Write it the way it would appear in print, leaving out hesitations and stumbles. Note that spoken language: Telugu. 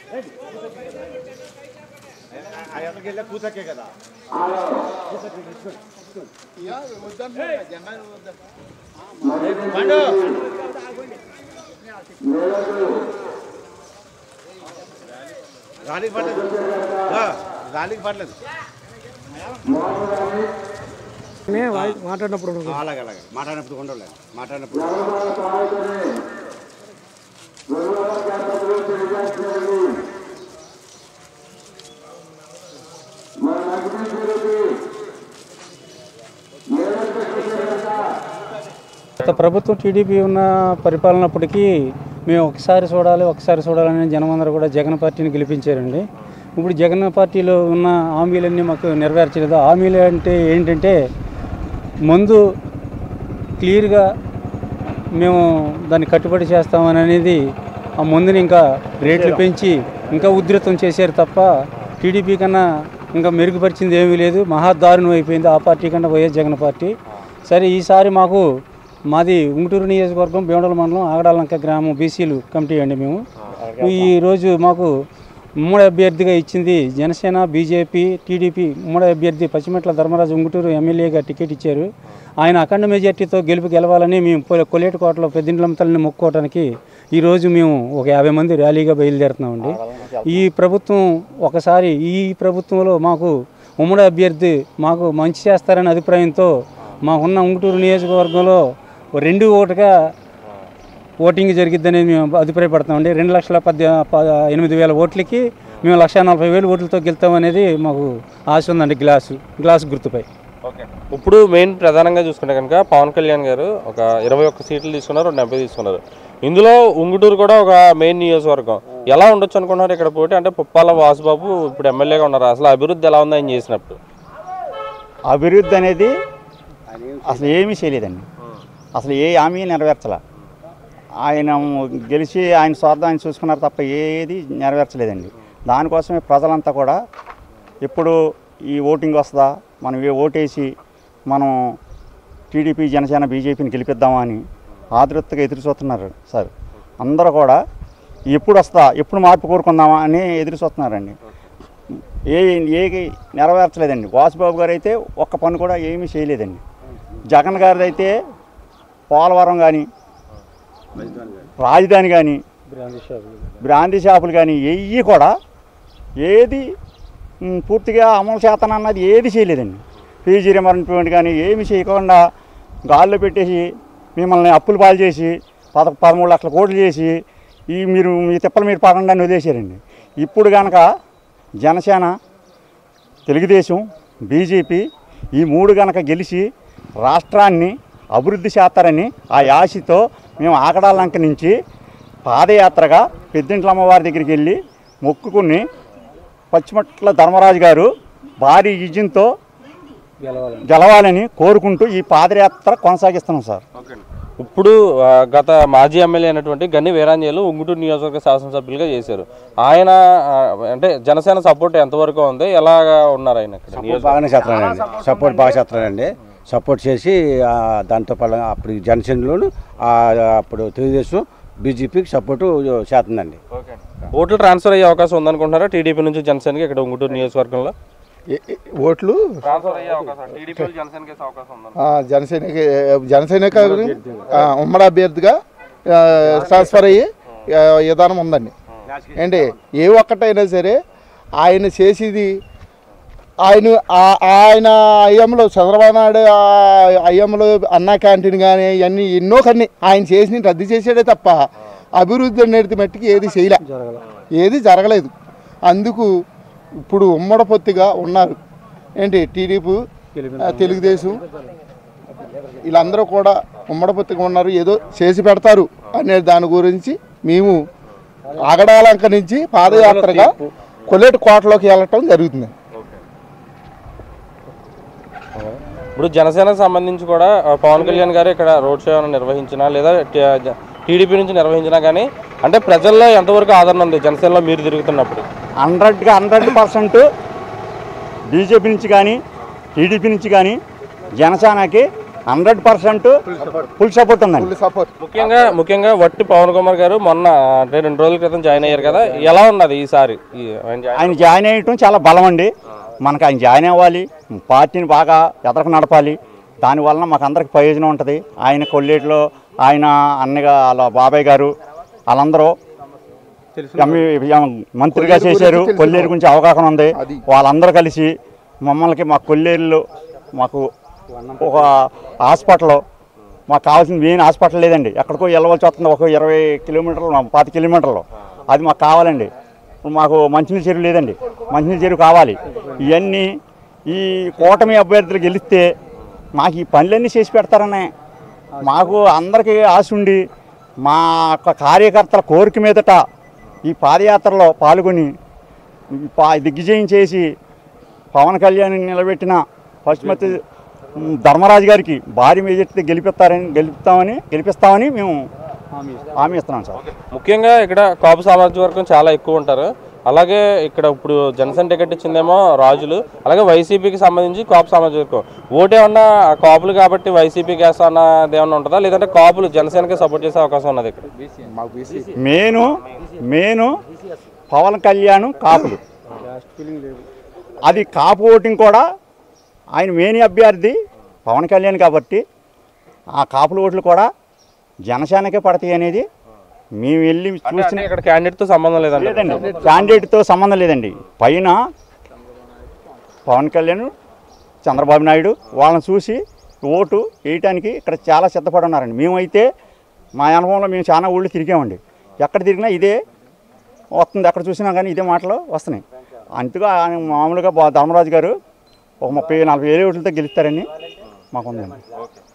కూతకే కదా గాలికి పడలేదు గాలికి పడలేదు మాట్లాడినప్పుడు అలాగే అలాగే మాట్లాడినప్పుడు ఉండలేదు మాట్లాడినప్పుడు గత ప్రభుత్వం టీడీపీ ఉన్న పరిపాలనప్పటికీ మేము ఒకసారి చూడాలని జనమందరూ కూడా జగన్ పార్టీని గెలిపించారండి. ఇప్పుడు జగన్ పార్టీలో ఉన్న హామీలన్నీ మాకు నెరవేర్చలేదు. హామీలు అంటే ఏంటంటే ముందు క్లియర్గా మేము దాన్ని కట్టుబడి చేస్తామని అనేది ఆ ముందుని ఇంకా రేట్లు పెంచి ఇంకా ఉధృతం చేశారు తప్ప టీడీపీ కన్నా ఇంకా మెరుగుపరిచింది ఏమీ లేదు. మహాదారుణం అయిపోయింది ఆ పార్టీ కన్నా వైఎస్ జగన్ పార్టీ. సరే ఈసారి మాది ఉంగుటూరు నియోజకవర్గం భీమడోలు మండలం ఆగడాలంక గ్రామం బీసీలు కమిటీ అండి. మేము ఈరోజు మాకు ఉమ్మడి అభ్యర్థిగా ఇచ్చింది జనసేన బీజేపీ టీడీపీ ఉమ్మడి అభ్యర్థి పచ్చిమెట్ల ధర్మరాజు ఉంగుటూరు ఎమ్మెల్యేగా టికెట్ ఇచ్చారు. ఆయన అఖండ మెజార్టీతో గెలవాలని మేము కొల్లేటికోటలో పెద్దింట్లమ్మ తల్లిని మొక్కుకోవడానికి ఈరోజు మేము ఒక 50 మంది ర్యాలీగా బయలుదేరుతున్నామండి. ఈ ప్రభుత్వంలో మాకు ఉమ్మడి అభ్యర్థి మాకు మంచి చేస్తారనే అభిప్రాయంతో మాకున్న ఉంగుటూరు నియోజకవర్గంలో 2-1గా ఓటింగ్ జరిగిద్దని మేము అభిప్రాయపడుతున్నామండి. 2,18,000 ఓట్లకి మేము 1,40,000 ఓట్లతో గెలుతామనేది మాకు ఆశ ఉందండి. గ్లాస్ గుర్తుపై. ఓకే, ఇప్పుడు మెయిన్ ప్రధానంగా చూసుకుంటే కనుక పవన్ కళ్యాణ్ గారు ఒక 21 సీట్లు తీసుకున్నారు, 2 ఎంపీ తీసుకున్నారు. ఇందులో ఉంగుటూరు కూడా ఒక మెయిన్ నియోజకవర్గం. ఎలా ఉండొచ్చు అనుకున్నారు ఇక్కడ పోటీ? అంటే పుప్పాల వాసుబాబు ఇప్పుడు ఎమ్మెల్యేగా ఉన్నారు. అసలు అభివృద్ధి ఎలా ఉంది ఆయన చేసినప్పుడు? అభివృద్ధి అనేది అసలు ఏమీ చేయలేదండి. అసలు ఏ హామీ నెరవేర్చలే. ఆయన గెలిచి ఆయన స్వార్థాన్ని చూసుకున్నారు తప్ప ఏది నెరవేర్చలేదండి. దానికోసమే ప్రజలంతా కూడా ఎప్పుడు ఈ ఓటింగ్ వస్తుందా, మనం ఓటేసి మనం టీడీపీ జనసేన బీజేపీని గెలిపిద్దామా అని ఆతృతగా ఎదురు చూస్తున్నారు సార్. అందరూ కూడా ఎప్పుడు వస్తా, ఎప్పుడు మార్పు కోరుకుందామా అని ఎదురు చూస్తున్నారండి. ఏ నెరవేర్చలేదండి. వాసుబాబు గారు అయితే ఒక్క పని కూడా ఏమీ చేయలేదండి. జగన్ గారిది అయితే పోలవరం కానీ, రాజధాని కానీ, బ్రాందీ షాపులు కానీ ఏవి కూడా ఏది పూర్తిగా అమలు చేతనన్నది ఏది చేయలేదండి. పీజీ రిమర్మెంట్ కానీ ఏమి చేయకుండా గాల్లో పెట్టేసి మిమ్మల్ని అప్పులు పాలు చేసి 13 లక్షల కోట్లు చేసి మీరు మీ తిప్పలు మీరు పడకుండా వదిలేశారండి. ఇప్పుడు కనుక జనసేన తెలుగుదేశం బీజేపీ ఈ 3 కనుక గెలిచి రాష్ట్రాన్ని అభివృద్ధి చేస్తారని ఆ ఆశతో మేము ఆకడాలంక నుంచి పాదయాత్రగా పెద్దింట్ల అమ్మవారి దగ్గరికి వెళ్ళి మొక్కుకుని పచ్చిమెట్ల ధర్మరాజు గారు భారీ విజయంతో గెలవాలని కోరుకుంటూ ఈ పాదయాత్ర కొనసాగిస్తున్నాం సార్. ఇప్పుడు గత మాజీ ఎమ్మెల్యే అయినటువంటి గన్ని వీరాంజనేయులు ఉంగుటూరు నియోజకవర్గ శాసనసభ్యులుగా చేశారు. ఆయన అంటే జనసేన సపోర్ట్ ఎంతవరకు ఉంది, ఎలాగా ఉన్నారు ఆయన? బాగానే చేస్తున్నారండి, సపోర్ట్ బాగా చేస్తున్నారండి. సపోర్ట్ చేసి దాంతో పాటు అప్పుడు జనసేనలోను అప్పుడు తెలుగుదేశం బీజేపీకి సపోర్టు చేస్తుందండి. ఓట్లు ట్రాన్స్ఫర్ అయ్యే అవకాశం ఉందనుకుంటున్నారా టీడీపీ నుంచి జనసేనకి ఇక్కడ ఉంగుటూరు నియోజకవర్గంలో? ఓట్లు జనసేనకి ఉమ్మడి అభ్యర్థిగా ట్రాన్స్ఫర్ అయ్యే విధానం ఉందండి. ఏంటి ఏ ఒక్కటైనా సరే ఆయన చేసేది ఆయన అయ్యంలో చంద్రబాబు నాయుడు అయ్యంలో అన్నా క్యాంటీన్ కానీ ఇవన్నీ ఎన్నో కన్నీ ఆయన చేసి రద్దు చేసాడే తప్ప అభివృద్ధి అనేది మట్టికి ఏది జరగలేదు. అందుకు ఇప్పుడు ఉమ్మడి పొత్తిగా ఉన్నారు. ఏంటి టీడీపీ తెలుగుదేశం వీళ్ళందరూ కూడా ఉమ్మడి పొత్తిగా ఉన్నారు. ఏదో చేసి పెడతారు అనే దాని గురించి మేము ఆగడాలంక నుంచి పాదయాత్రగా కొల్లేటికోటలోకి వెళ్ళటం జరుగుతుంది. ఇప్పుడు జనసేనకు సంబంధించి కూడా పవన్ కళ్యాణ్ గారు ఇక్కడ రోడ్ షో నిర్వహించినా లేదా టీడీపీ నుంచి నిర్వహించినా కానీ అంటే ప్రజల్లో ఎంతవరకు ఆదరణ ఉంది జనసేనలో మీరు తిరుగుతున్నప్పుడు? 100% బీజేపీ నుంచి కానీ టీడీపీ నుంచి కానీ జనసేనకి 100% ఫుల్ సపోర్ట్ ఉందండి. ముఖ్యంగా వట్టి పవన్ కుమార్ గారు మొన్న అంటే 2 రోజుల క్రితం జాయిన్ అయ్యారు కదా, ఎలా ఉన్నది ఈసారి ఆయన జాయిన్ అయ్యటం చాలా బలం అండి. మనకు ఆయన జాయిన్ అవ్వాలి, పార్టీని బాగా ఎదరకు నడపాలి, దానివల్ల మాకు అందరికి ప్రయోజనం ఉంటుంది. ఆయన కొల్లేటిలో ఆయన అన్నగా వాళ్ళ బాబాయ్ గారు వాళ్ళందరూ మంత్రిగా చేశారు. కొల్లేరు గురించి అవగాహన ఉంది. వాళ్ళందరూ కలిసి మమ్మల్ని మా కొల్లేరులో మాకు ఒక హాస్పిటల్లో మాకు కావాల్సిన మెయిన్ హాస్పిటల్ లేదండి. ఎక్కడికో వెళ్ళవలసి వస్తుంది, ఒక 20 కిలోమీటర్లు 5 కిలోమీటర్లు. అది మాకు కావాలండి. మాకు మంచినీళ్ళ చెరువు లేదండి, మంచినీళ్ళ చెరువు కావాలి. ఇవన్నీ ఈ కూటమి అభ్యర్థులు గెలిస్తే మాకు ఈ పనులన్నీ చేసి పెడతారనే మాకు అందరికీ ఆశ ఉండి మా యొక్క కార్యకర్తల కోరిక మీదట ఈ పాదయాత్రలో పాల్గొని దిగ్విజయం చేసి పవన్ కళ్యాణ్ నిలబెట్టిన పశుమతి ధర్మరాజు గారికి భారీ మెజార్టీతో గెలిపిస్తామని మేము హామీ ఇస్తున్నాం సార్. ముఖ్యంగా ఇక్కడ కాపు సామాజిక వర్గం చాలా ఎక్కువ ఉంటారు. అలాగే ఇక్కడ ఇప్పుడు జనసేన టికెట్ ఇచ్చిందేమో రాజులు, అలాగే వైసీపీకి సంబంధించి కాపు సామాజిక వర్గం ఓటేమన్నా కాపులు కాబట్టి వైసీపీకి వేస్తా అన్నది ఏమన్నా ఉంటుందా, లేదంటే కాపులు జనసేనకి సపోర్ట్ చేసే అవకాశం ఉన్నది? ఇక్కడ మెయిన్ పవన్ కళ్యాణ్ కాపులు, అది కాపు ఓటింగ్ కూడా ఆయన మెయిన్ అభ్యర్థి పవన్ కళ్యాణ్ కాబట్టి ఆ కాపుల ఓట్లు కూడా జనసేనకే పడతాయి అనేది మేము వెళ్ళి చూసిన. ఇక్కడ క్యాండిడేట్తో సంబంధం లేదండి? క్యాండిడేట్తో సంబంధం లేదండి. పైన పవన్ కళ్యాణ్ చంద్రబాబు నాయుడు వాళ్ళని చూసి ఓటు వేయటానికి ఇక్కడ చాలా సిద్ధపడి ఉన్నారండి. మేమైతే మా అనుభవంలో మేము చాలా ఊళ్ళు తిరిగామండి. ఎక్కడ తిరిగినా ఇదే వస్తుంది, ఎక్కడ చూసినా కానీ ఇదే మాటలు వస్తున్నాయి. అంతగా మామూలుగా ధర్మరాజు గారు ఒక 30-40 వేల ఓట్లతో గెలుస్తారని మాకుందండి.